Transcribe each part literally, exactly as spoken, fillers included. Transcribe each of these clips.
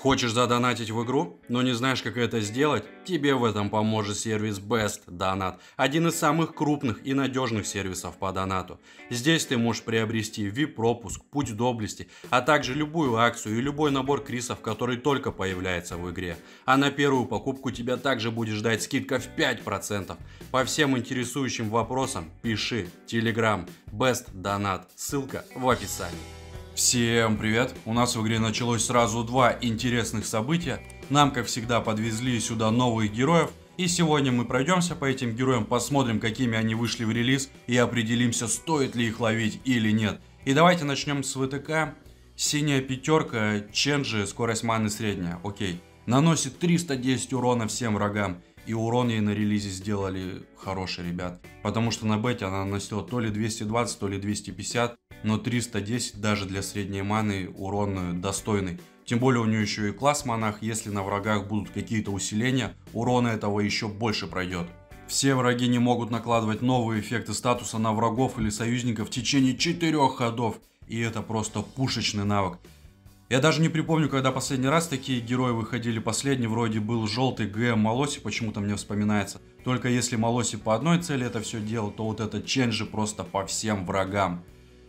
Хочешь задонатить в игру, но не знаешь, как это сделать? Тебе в этом поможет сервис Best Donat, один из самых крупных и надежных сервисов по донату. Здесь ты можешь приобрести ви ай пи-пропуск, путь доблести, а также любую акцию и любой набор крисов, который только появляется в игре. А на первую покупку тебя также будет ждать скидка в пять процентов. По всем интересующим вопросам пиши Telegram Best Donat, ссылка в описании. Всем привет! У нас в игре началось сразу два интересных события. Нам, как всегда, подвезли сюда новых героев. И сегодня мы пройдемся по этим героям, посмотрим, какими они вышли в релиз, и определимся, стоит ли их ловить или нет. И давайте начнем с вэ тэ ка. Синяя пятерка, ченджи, скорость маны средняя. Окей. Наносит триста десять урона всем врагам. И урон ей на релизе сделали хороший, ребят. Потому что на бете она наносила то ли двести двадцать, то ли двести пятьдесят. Но триста десять даже для средней маны урон достойный. Тем более у нее еще и класс монах. Если на врагах будут какие-то усиления, урона этого еще больше пройдет. Все враги не могут накладывать новые эффекты статуса на врагов или союзников в течение четырех ходов. И это просто пушечный навык. Я даже не припомню, когда последний раз такие герои выходили. Последний вроде был желтый ГМ Молоси, почему-то мне вспоминается. Только если Молоси по одной цели это все делал, то вот этот ченджи просто по всем врагам.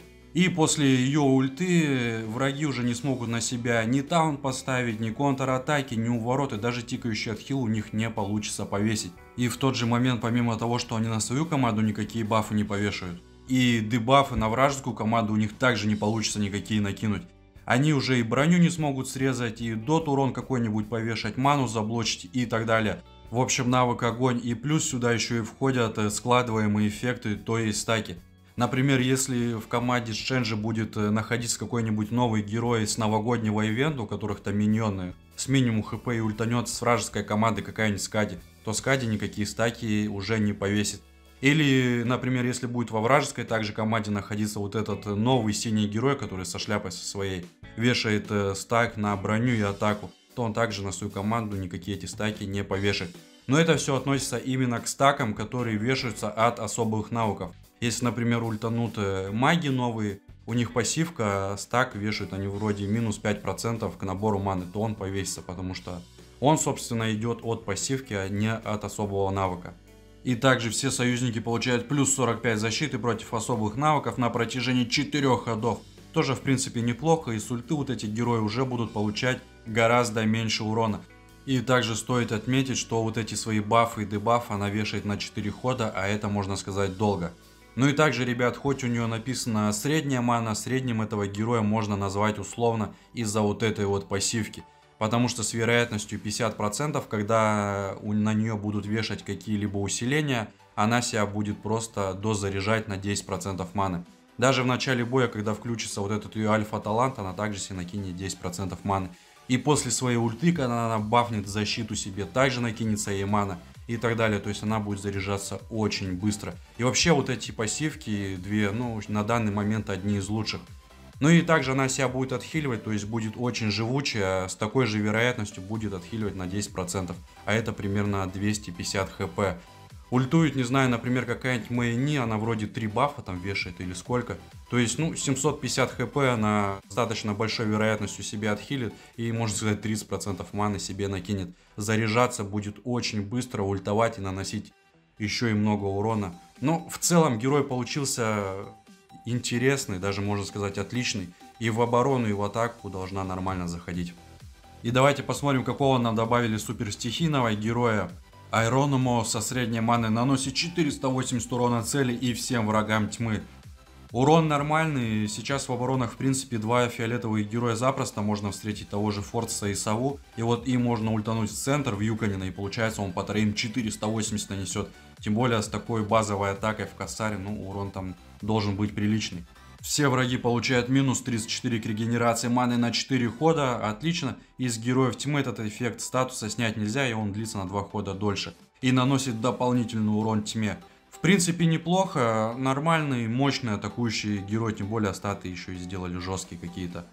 И после ее ульты враги уже не смогут на себя ни таун поставить, ни контратаки, ни увороты, даже тикающий отхил у них не получится повесить. И в тот же момент, помимо того, что они на свою команду никакие бафы не повешают, и дебафы на вражескую команду у них также не получится никакие накинуть. Они уже и броню не смогут срезать, и дот урон какой-нибудь повешать, ману заблочить и так далее. В общем, навык огонь, и плюс сюда еще и входят складываемые эффекты, то есть стаки. Например, если в команде с Ченджи будет находиться какой-нибудь новый герой с новогоднего ивента, у которых там миньоны с минимум хп и ультанет с вражеской команды какая-нибудь Скади, то Скади никакие стаки уже не повесит. Или, например, если будет во вражеской также команде находиться вот этот новый синий герой, который со шляпой со своей вешает стак на броню и атаку, то он также на свою команду никакие эти стаки не повешает. Но это все относится именно к стакам, которые вешаются от особых навыков. Если, например, ультанут маги новые, у них пассивка, стак вешают они вроде минус пять процентов к набору маны, то он повесится, потому что он, собственно, идет от пассивки, а не от особого навыка. И также все союзники получают плюс сорок пять защиты против особых навыков на протяжении четырех ходов. Тоже, в принципе, неплохо, и с ульты вот эти герои уже будут получать гораздо меньше урона. И также стоит отметить, что вот эти свои бафы и дебафы она вешает на четыре хода, а это, можно сказать, долго. Ну и также, ребят, хоть у нее написано средняя мана, средним этого героя можно назвать условно из-за вот этой вот пассивки. Потому что с вероятностью пятьдесят процентов, когда на нее будут вешать какие-либо усиления, она себя будет просто дозаряжать на десять процентов маны. Даже в начале боя, когда включится вот этот ее альфа-талант, она также себе накинет десять процентов маны. И после своей ульты, когда она бафнет защиту себе, также накинется ей мана. И так далее, то есть она будет заряжаться очень быстро. И вообще вот эти пассивки, две, ну, на данный момент одни из лучших. Ну и также она себя будет отхиливать, то есть будет очень живучая, с такой же вероятностью будет отхиливать на десять процентов. А это примерно двести пятьдесят хп. Ультует, не знаю, например, какая-нибудь Мэйни, она вроде три бафа там вешает или сколько. То есть, ну, семьсот пятьдесят хп она достаточно большой вероятностью себе отхилит. И, можно сказать, тридцать процентов маны себе накинет. Заряжаться будет очень быстро, ультовать и наносить еще и много урона. Но в целом герой получился интересный, даже можно сказать отличный. И в оборону, и в атаку должна нормально заходить. И давайте посмотрим, какого нам добавили суперстихийного героя. Айронумо со средней маной наносит четыреста восемьдесят урона цели и всем врагам тьмы. Урон нормальный, сейчас в оборонах в принципе два фиолетовых героя запросто можно встретить, того же Форца и Сову. И вот им можно ультануть в центр, в Юканина, и получается он по троим четыреста восемьдесят нанесет. Тем более с такой базовой атакой в Кассаре, ну урон там должен быть приличный. Все враги получают минус тридцать четыре к регенерации маны на четыре хода. Отлично. Из героев тьмы этот эффект статуса снять нельзя, и он длится на два хода дольше. И наносит дополнительный урон тьме. В принципе неплохо. Нормальный, мощный атакующий герой. Тем более статы еще и сделали жесткие какие-то.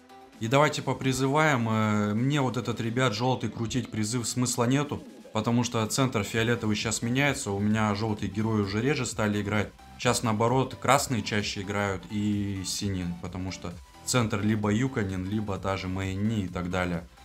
И давайте попризываем. Мне вот этот, ребят, желтый крутить призыв смысла нету. Потому что центр фиолетовый сейчас меняется. У меня желтые герои уже реже стали играть. Сейчас наоборот красные чаще играют и синие, потому что центр либо Юканин, либо та же Мэйни и так далее.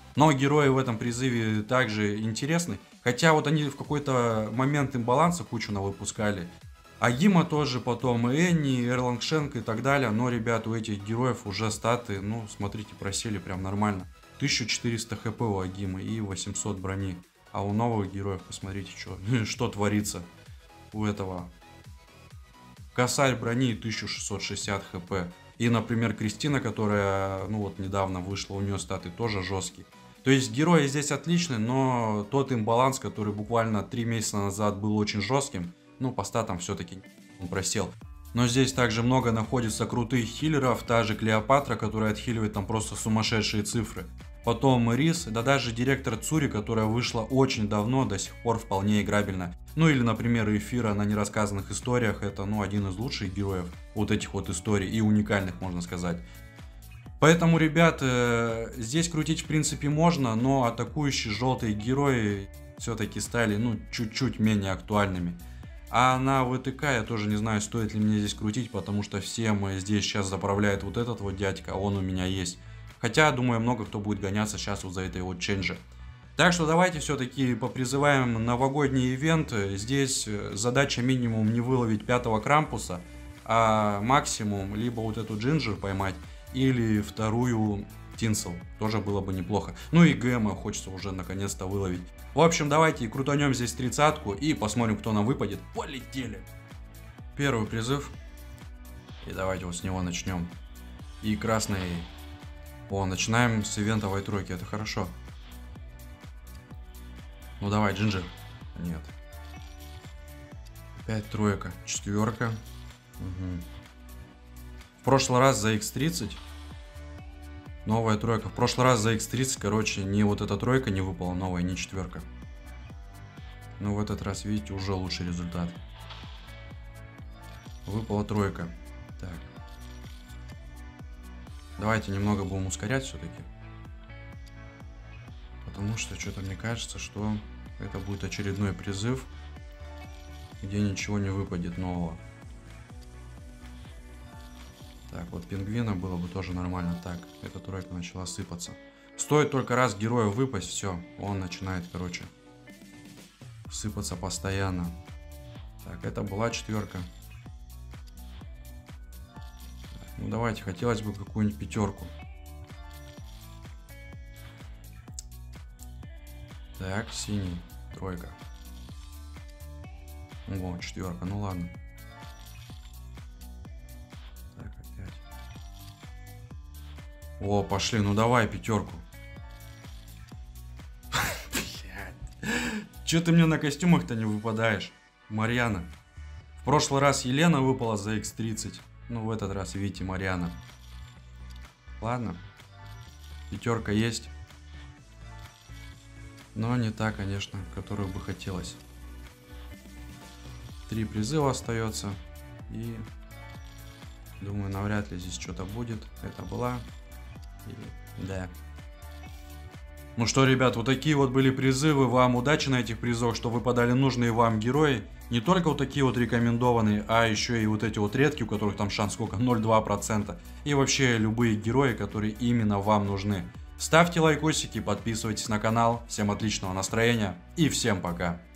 Но герои в этом призыве также интересны. Хотя вот они в какой-то момент имбаланса кучу навыпускали. Агима тоже потом, и Энни, и Эрлангшенк и так далее. Но, ребят, у этих героев уже статы, ну, смотрите, просели прям нормально. тысяча четыреста хп у Агимы и восемьсот брони. А у новых героев, посмотрите, что, что творится у этого. Косарь брони тысяча шестьсот шестьдесят хп. И, например, Кристина, которая, ну вот, недавно вышла, у нее статы тоже жесткие. То есть герои здесь отличны, но тот имбаланс, который буквально три месяца назад был очень жестким, ну, по статам все-таки он просел. Но здесь также много находится крутых хиллеров, та же Клеопатра, которая отхиливает там просто сумасшедшие цифры. Потом Рис, да даже директор Цури, которая вышла очень давно, до сих пор вполне играбельна. Ну или, например, Эфира на нерассказанных историях, это, ну, один из лучших героев вот этих вот историй и уникальных, можно сказать. Поэтому, ребят, э, здесь крутить в принципе можно, но атакующие желтые герои все-таки стали, ну, чуть-чуть менее актуальными. А на ВТК я тоже не знаю, стоит ли мне здесь крутить, потому что всем здесь сейчас заправляет вот этот вот дядька, он у меня есть. Хотя, думаю, много кто будет гоняться сейчас вот за этой вот ченджи. Так что давайте все-таки попризываем новогодний ивент. Здесь задача минимум не выловить пятого Крампуса, а максимум либо вот эту Джинджер поймать, или вторую Тинсел. Тоже было бы неплохо. Ну и ГМа хочется уже наконец-то выловить. В общем, давайте крутанем здесь тридцатку и посмотрим, кто нам выпадет. Полетели! Первый призыв. И давайте вот с него начнем. И красный. О, начинаем с ивентовой тройки, это хорошо. Ну давай, Джинджер. Нет. Опять тройка. Четверка. Угу. В прошлый раз за икс тридцать. Новая тройка. В прошлый раз за икс тридцать, короче, ни вот эта тройка не выпала новая, ни четверка. Но в этот раз, видите, уже лучший результат. Выпала тройка. Так. Давайте немного будем ускорять все-таки. Потому что что-то мне кажется, что это будет очередной призыв, где ничего не выпадет нового. Так, вот пингвина было бы тоже нормально. Так, эта тройка начала сыпаться. Стоит только раз герою выпасть, все, он начинает, короче, сыпаться постоянно. Так, это была четверка. Ну давайте, хотелось бы какую-нибудь пятерку. Так, синий, тройка. О, четверка, ну ладно. Так, опять. О, пошли, ну давай пятерку. Че ты мне на костюмах-то не выпадаешь, Марьяна? В прошлый раз Елена выпала за икс тридцать. Ну, в этот раз, видите, Марьяна. Ладно. Пятерка есть. Но не та, конечно, которую бы хотелось. Три призыва остается. И думаю, навряд ли здесь что-то будет. Это была. И да. Ну что, ребят, вот такие вот были призывы. Вам удачи на этих призовах, что выпадали нужные вам герои. Не только вот такие вот рекомендованные, а еще и вот эти вот редкие, у которых там шанс сколько? ноль целых два десятых процента. И вообще любые герои, которые именно вам нужны. Ставьте лайкосики, подписывайтесь на канал. Всем отличного настроения и всем пока.